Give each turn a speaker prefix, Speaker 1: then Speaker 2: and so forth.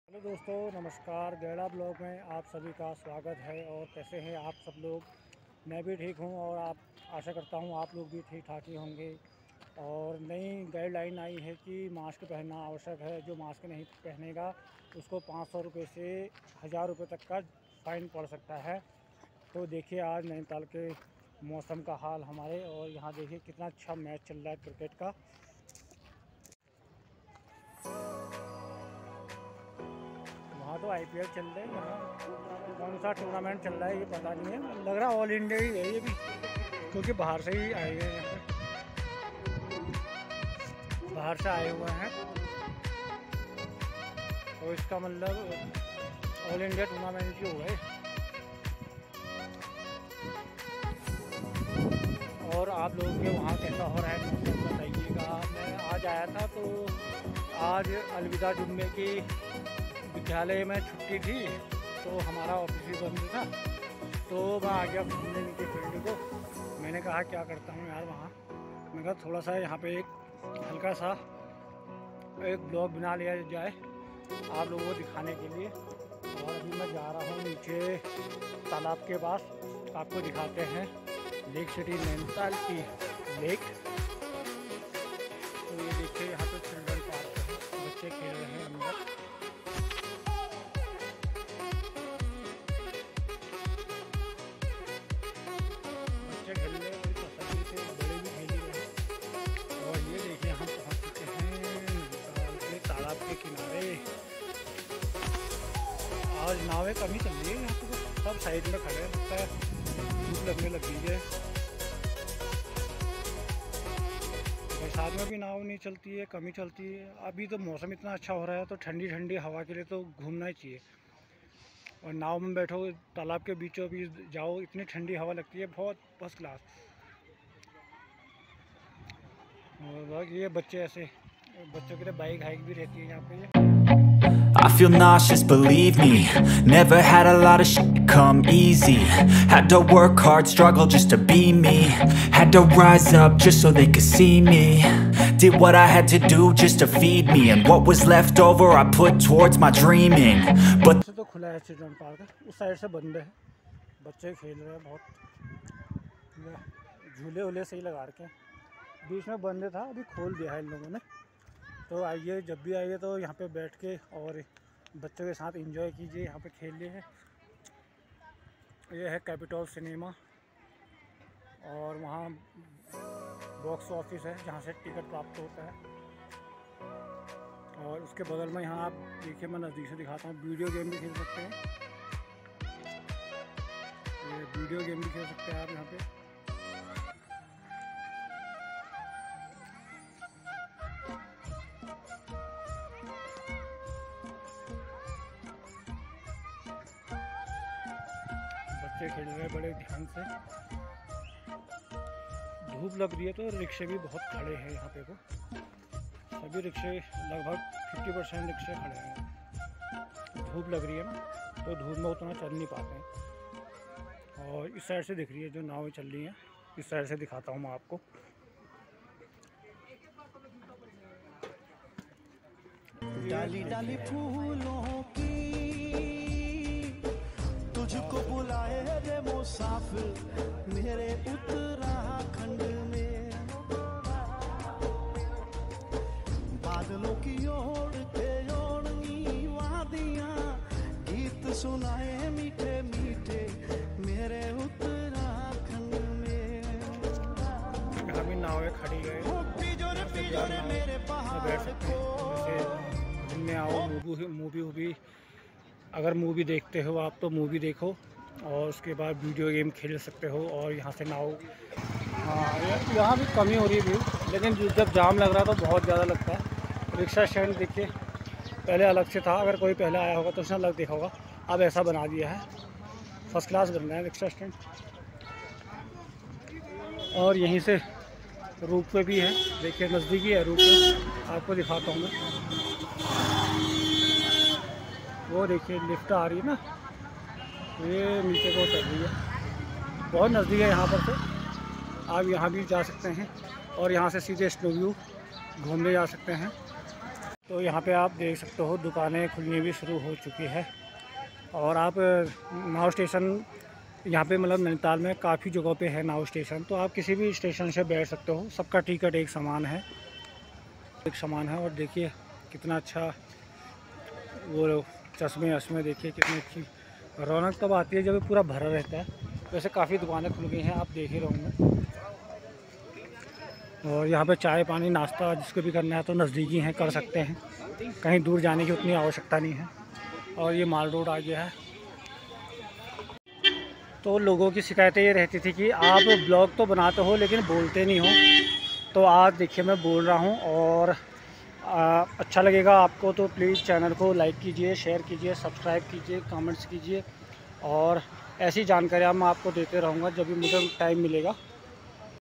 Speaker 1: Hello दोस्तों, नमस्कार। गैड़ा blog में आप सभी का स्वागत है। और कैसे हैं आप सब लोग? मैं भी ठीक हूं और आप आशा करता हूं आप लोग भी ठीक ठाक ही होंगे। और नई गाइडलाइन आई है कि मास्क पहनना आवश्यक है। जो मास्क नहीं पहनेगा उसको 500 रुपये से 1000 रुपये तक का फ़ाइन पड़ सकता है। तो देखिए आज नैनीताल के मौसम का हाल हमारे, और यहाँ देखिए कितना अच्छा मैच चल रहा है क्रिकेट का। वहाँ तो IPL चल रहे हैं, यहाँ कौन सा टूर्नामेंट चल रहा है ये पता नहीं है। लग रहा ऑल इंडिया ही है ये भी, क्योंकि बाहर से ही आए हैं, यहाँ पे बाहर से आए हुए हैं। तो इसका मतलब ऑल इंडिया टूर्नामेंट ही हुआ है। और आप लोगों के वहाँ कैसा हो रहा है बताइएगा। मैं आज आया था तो आज अलविदा जुम्मे की विद्यालय में छुट्टी थी, तो हमारा ऑफिस भी बंद था। तो मैं आ गया घूमने नीचे फील्ड को। मैंने कहा क्या करता हूँ यार वहाँ, मैं कहा थोड़ा सा यहाँ पे एक हल्का सा एक ब्लॉग बना लिया जाए आप लोगों को दिखाने के लिए। और अभी मैं जा रहा हूँ नीचे तालाब के पास, आपको दिखाते हैं लेक सिटी नैनीताल की लेक। तो ये देखिए यहाँ पे चिल्ड्रन पार्क है, बच्चे खेल रहे हैं अंदर। आज नावें कम ही चल रही है यहाँ पे, तो सब साइड में खड़े हैं, लगता है धूप लगने लगी है। बरसात में भी नाव नहीं चलती है, कम ही चलती है। अभी तो मौसम इतना अच्छा हो रहा है तो ठंडी ठंडी हवा के लिए तो घूमना ही चाहिए। और नाव में बैठो, तालाब के बीचों बीच जाओ, इतनी ठंडी हवा लगती है, बहुत फर्स्ट क्लास। और ये बच्चे ऐसे बच्चों के लिए बाइक हाइक भी रहती है यहाँ पे।
Speaker 2: I feel nauseous, believe me. Never had a lot of shit come easy. Had to work hard, struggle just to be me. Had to rise up just so they could see me. Did what I had to do just to feed me. And what was left over I put towards my dreaming. But
Speaker 1: तो खुला है children park, उस side से बंद है। बच्चे खेल रहे हैं बहुत, झूले वूले सही लगा रखे हैं। बीच में बंद था, अभी खोल दिया है इन लोगों ने। तो आइए, जब भी आइए तो यहाँ पे बैठ के और बच्चों के साथ एंजॉय कीजिए, यहाँ पे खेलिए। ये है कैपिटल सिनेमा, और वहाँ बॉक्स ऑफिस है जहाँ से टिकट प्राप्त होता है। और उसके बगल में यहाँ आप देखिए, मैं नज़दीक से दिखाता हूँ, वीडियो गेम भी खेल सकते हैं। ये वीडियो गेम भी खेल सकते हैं आप यहाँ पे। बच्चे खेल रहे हैं बड़े ध्यान से। धूप लग रही है तो रिक्शे भी बहुत खड़े हैं यहाँ पे। को सभी रिक्शे लगभग 50% रिक्शे खड़े हैं। धूप लग रही है ना, तो धूप में उतना चल नहीं पाते हैं। और इस साइड से दिख रही है जो नावें चल रही हैं, इस साइड से दिखाता हूँ मैं आपको।
Speaker 3: डाली डाली फूलों की तुझको बुलाए रे मुसाफिर मेरे उत्तराखंड में। बादलों की ओर के ओढ़नी वादियां गीत सुनाए मीठे मीठे मेरे उत्तराखंड में।
Speaker 1: हमें नावें खड़ी है, मेरे बैठ सकते हैं। घूमने आओ, मूवी वूवी अगर मूवी देखते हो आप तो मूवी देखो, और उसके बाद वीडियो गेम खेल सकते हो। और यहाँ से नाव, हाँ यहाँ भी कमी हो रही है भीड़, लेकिन जब जाम लग रहा तो बहुत ज़्यादा लगता है। रिक्शा स्टैंड देखिए, पहले अलग से था, अगर कोई पहले आया होगा तो उसने अलग देखा होगा, अब ऐसा बना दिया है, फर्स्ट क्लास बन रहा है रिक्शा स्टैंड। और यहीं से रूट पे भी है, देखिए नज़दीकी है रूट पे, आपको दिखाता हूँ मैं। वो देखिए लिफ्ट आ रही है ना, ये नीचे को चल रही है, बहुत नज़दीक है यहाँ पर से। आप यहाँ भी जा सकते हैं, और यहाँ से सीधे स्नो व्यू घूमने जा सकते हैं। तो यहाँ पे आप देख सकते हो दुकानें खुलनी भी शुरू हो चुकी है। और आप नाव स्टेशन यहाँ पे मतलब नैनीताल में काफ़ी जगहों पे है नाव स्टेशन, तो आप किसी भी स्टेशन से बैठ सकते हो। सबका टिकट एक समान है, और देखिए कितना अच्छा वो चश्मे वश्मे देखिए कितनी अच्छी रौनक तब आती है जब पूरा भरा रहता है। वैसे काफ़ी दुकानें खुल गई हैं, आप देख ही रहोगे। और यहाँ पे चाय पानी नाश्ता जिसको भी करना है तो नज़दीकी हैं, कर सकते हैं, कहीं दूर जाने की उतनी आवश्यकता नहीं है। और ये माल रोड आ गया है। तो लोगों की शिकायतें ये रहती थी कि आप ब्लॉग तो बनाते हो लेकिन बोलते नहीं हो। तो आज देखिए मैं बोल रहा हूँ, और अच्छा लगेगा आपको तो प्लीज़ चैनल को लाइक कीजिए, शेयर कीजिए, सब्सक्राइब कीजिए, कमेंट्स कीजिए। और ऐसी जानकारियाँ मैं आपको देते रहूँगा जब भी मुझे टाइम मिलेगा।